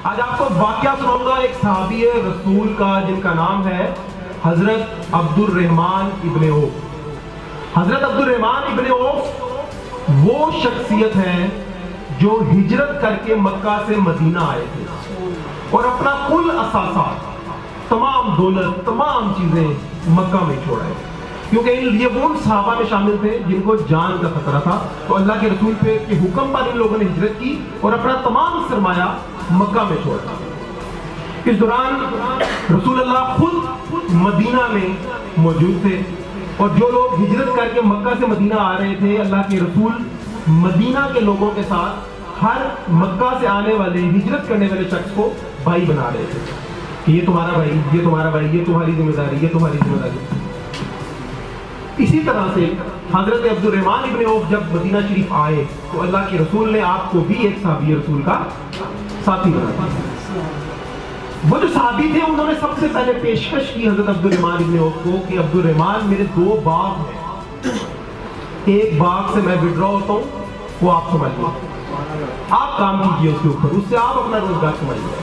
آج آپ کو واقعہ سناؤں گا ایک صحابی رسول کا جن کا نام ہے حضرت عبد الرحمن ابن عوف۔ حضرت عبد الرحمن ابن عوف وہ شخصیت ہے جو ہجرت کر کے مکہ سے مدینہ آئے تھے اور اپنا کل اثاثہ، تمام دولت، تمام چیزیں مکہ میں چھوڑائے، کیونکہ یہ وہ صحابہ میں شامل تھے جن کو جان کا خطرہ تھا۔ تو اللہ کے رسول پہ کے حکم پر ان لوگوں نے ہجرت کی اور اپنا تمام سرمایہ مکہ میں چھوڑا۔ اس دوران رسول اللہ خود مدینہ میں موجود تھے، اور جو لوگ ہجرت کر کے مکہ سے مدینہ آ رہے تھے، اللہ کے رسول مدینہ کے لوگوں کے ساتھ ہر مکہ سے آنے والے، ہجرت کرنے والے شخص کو بھائی بنا رہے تھے کہ یہ تمہارا بھائی، یہ تمہارا بھائی، یہ تمہاری ذمہ داری، یہ تمہاری ذمہ داری۔ اسی طرح سے حضرت عبد الرحمن ابن عوف جب مدینہ شریف آئے تو اللہ کے رسول نے آپ کو بھی ایک صحابی رسول کا ساتھی بنا دیا۔ وہ جو صحابی تھے انہوں نے سب سے پہلے پیشکش کی حضرت عبد الرحمن ابن عوف کو کہ عبد الرحمن میرے 2 باغ ہیں، ایک باغ سے میں وڈرا ہوتا ہوں، وہ آپ سمجھ لیں، آپ کام کیجئے اس کے اوپر، اس سے آپ اپنا روزگار سمجھیے۔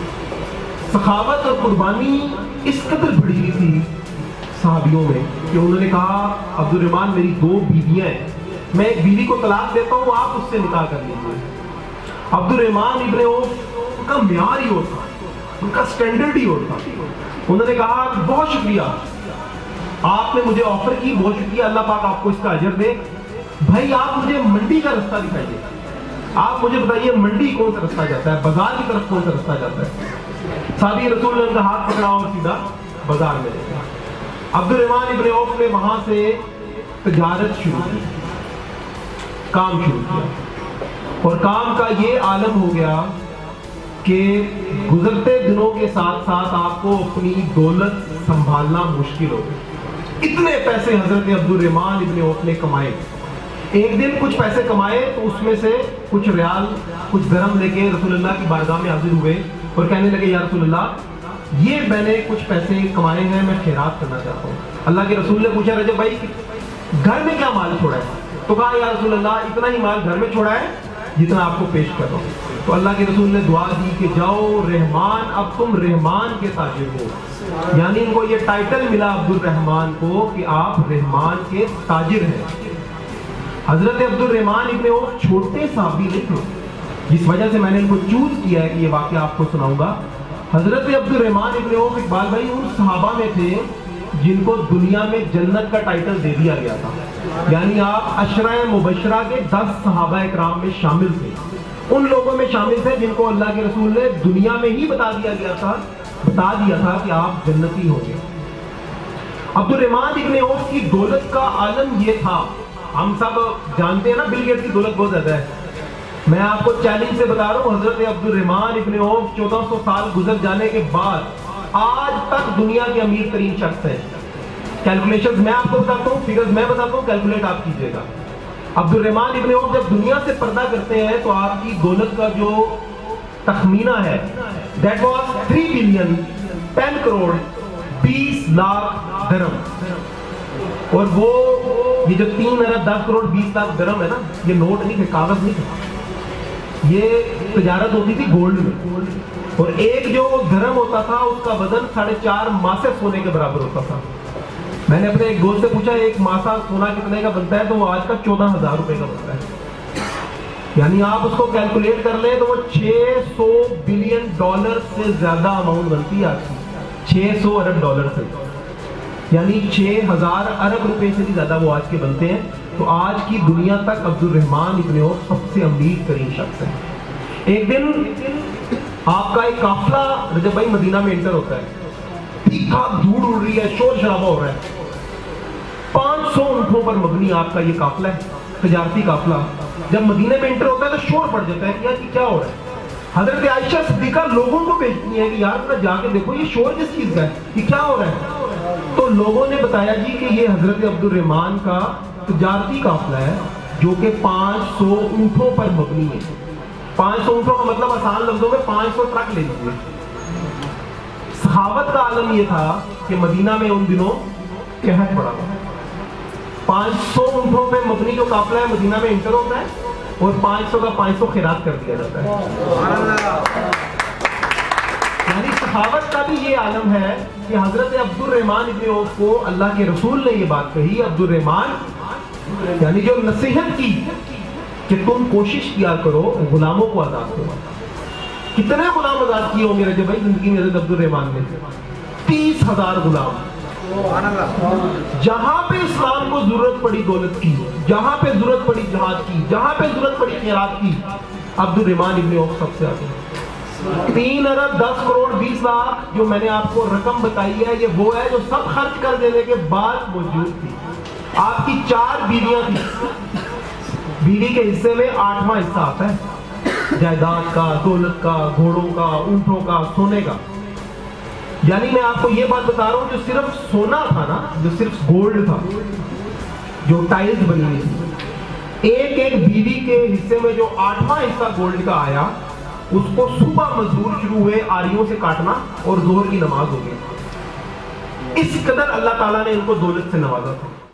سخاوت اور قربانی اس قدر بڑھ گئی تھی صحابیوں میں کہ انہوں نے کہا عبد الرحمن میری 2 بیویاں ہیں، میں ایک بیوی کو طلاق دیتا ہوں، آپ اس سے نکاح کر لیجیے۔ عبد الرحمن ابن عوف کا معیار ہی ہوتا، ان کا سٹینڈرڈ ہی ہوتا۔ انہوں نے کہا بہت شکریہ، آپ نے مجھے آفر کی، بہت شکریہ، اللہ پاک آپ کو اس کا اجر دے۔ بھائی آپ مجھے منڈی کا رستہ دکھائیے، آپ مجھے بتائیے منڈی کون سا رستہ جاتا ہے، بازار کی طرف کون سا رستہ جاتا ہے۔ صحابی رسول نے ان کا ہاتھ پکڑا اور سیدھا بازار میں لے گیا۔ عبد الرحمن ابن عوف نے وہاں سے تجارت شروع کی، کام شروع کیا، اور کام کا یہ عالم ہو گیا کہ گزرتے دنوں کے ساتھ ساتھ آپ کو اپنی دولت سنبھالنا مشکل ہو گئی۔ اتنے پیسے حضرت عبد الرحمن ابن عوف نے کمائے، ایک دن کچھ پیسے کمائے تو اس میں سے کچھ ریال، کچھ درہم لے کے رسول اللہ کی بارگاہ میں حاضر ہوئے اور کہنے لگے یا رسول اللہ یہ میں نے کچھ پیسے کمائے ہیں، میں خیرات کرنا چاہتا ہوں۔ اللہ کے رسول نے پوچھا رجب بھائی گھر میں کیا مال چھوڑا ہے؟ تو کہا یا رسول اللہ اتنا ہی مال گھر میں چھوڑا ہے جتنا آپ کو پیش کر رہا ہوں۔ تو اللہ کے رسول نے دعا دی کہ جاؤ رحمان، اب تم رحمان کے تاجر ہو، یعنی ان کو یہ ٹائٹل ملا عبد الرحمن کو کہ آپ رحمان کے تاجر ہیں۔ حضرت عبد الرحمن ابن عوف چھوٹے صحابی نہیں تھے، جس وجہ سے میں نے ان کو چوز کیا ہے کہ یہ واقعہ آپ کو سناؤں گا۔ حضرت عبد الرحمن ابن عوف اقبال بھائی ان صحابہ میں تھے جن کو دنیا میں جنت کا ٹائٹل دے دیا گیا تھا، یعنی آپ عشرہ مبشرہ کے 10 صحابہ اکرام میں شامل تھے، ان لوگوں میں شامل تھے جن کو اللہ کے رسول نے دنیا میں ہی بتا دیا تھا کہ آپ جنتی ہوں گے۔ عبد الرحمن ابن عوف کی دولت کا عالم یہ تھا، ہم سب جانتے ہیں نا بل گیٹس کی دولت بہت زیادہ ہے، میں آپ کو چیلنج سے بتا رہا ہوں حضرت عبد الرحمن ابن عوف 1400 سال گزر جانے کے بعد آج تک دنیا کے امیر ترین شخص ہیں۔ کیلکولیشنز میں آپ کو بتاتا ہوں، فگرز میں بتاتا ہوں، کیلکولیٹ آپ کیجئے گا۔ عبد الرحمن ابن عوف جب دنیا سے پردہ کرتے ہیں تو آپ کی دولت کا جو تخمینہ ہے that was 3 billion 10 crore 20 lakh درہم، اور وہ یہ جو 3 ارب 10 کروڑ 20 لاکھ درہم ہے نا، یہ نوٹ نہیں تھے، کاغذ نہیں تھے، یہ تجارت ہوتی تھی گولڈ میں، اور ایک جو درہم ہوتا تھا اس کا وزن 4.5 ماسے سونے کے برابر ہوتا تھا۔ میں نے اپنے ایک دوست سے پوچھا ایک ماسا سونا کتنے کا بنتا ہے، تو وہ آج کا 14,000 روپے کا بنتا ہے، یعنی آپ اس کو کیلکولیٹ کر لیں تو وہ 600 بلین ڈالر سے زیادہ اماؤنٹ بنتی ہے آج کی، 600 ارب ڈالر سے، یعنی 6,000 ارب روپے سے بھی زیادہ وہ آج کے بنتے ہیں۔ تو آج کی دنیا تک عبد الرحمن ابن عوف سب سے امیر ترین شخص ہے۔ ایک دن آپ کا ایک قافلہ رجب بھائی مدینہ میں انٹر ہوتا ہے، ٹھیک ٹھاک دھوڑ اڑ رہی ہے، شور شرابہ ہو رہا ہے، 500 اونٹوں پر مبنی آپ کا یہ قافلہ ہے، تجارتی قافلہ۔ جب مدینہ میں انٹر ہوتا ہے تو شور پڑ جاتا ہے کہ یار کیا ہو رہا ہے۔ حضرت عائشہ صدیقہ لوگوں کو بھیجتی ہیں کہ یار ذرا جا کے دیکھو یہ شور کس چیز کا ہے، یہ کیا ہو رہا ہے۔ تو لوگوں نے بتایا جی کہ یہ حضرت عبد الرحمن کا تجارتی قافلہ ہے جو کہ 500 اونٹوں پر مبنی ہے۔ 500 اونٹوں کا مطلب آسان لفظوں میں 500 ٹرک لے لیجیے۔ سخاوت کا عالم یہ تھا کہ مدینہ میں ان دنوں قحط پڑا تھا، 500 اونٹوں پہ مبنی جو قافلہ ہے مدینہ میں انٹر ہوتا ہے اور 500 کا 500 خیرات کر دیا جاتا ہے۔ سخاوت کا بھی یہ عالم ہے کہ حضرت عبد الرحمن ابن عوف کو اللہ کے رسول نے یہ بات کہی، عبد الرحمن یعنی جو نصیحت کی کہ تم کوشش کیا کرو غلاموں کو آزاد کرو۔ کتنے غلام آزاد کیے ہوں گے رجب بھائی زندگی میں حضرت عبد الرحمن نے؟ 30,000 غلام۔ جہاں پہ اسلام کو ضرورت پڑی دولت کی، جہاں پہ ضرورت پڑی جہاد کی، جہاں پہ ضرورت پڑی خیرات کی، عبد الرحمن ابن عوف سب سے آگے۔ 3 ارب 10 کروڑ 20 لاکھ جو میں نے آپ کو رقم بتائی ہے، یہ وہ ہے جو سب خرچ کر دینے کے بعد موجود تھی۔ آپ کی 4 بیویاں تھیں، بیوی کے حصے میں 8واں حصہ آتا ہے، جائیداد کا، دولت کا، گھوڑوں کا، اونٹوں کا، سونے کا۔ یعنی میں آپ کو یہ بات بتا رہا ہوں جو صرف سونا تھا نا، جو صرف گولڈ تھا، جو ٹائلز بنی ہوئی تھی، ایک ایک بیوی کے حصے میں جو 8واں حصہ گولڈ کا آیا، اس کو صبح مزدور شروع ہوئے آریوں سے کاٹنا اور ظہر کی نماز ہو گئی۔ اس قدر اللہ تعالیٰ نے ان کو دولت سے نوازا تھا۔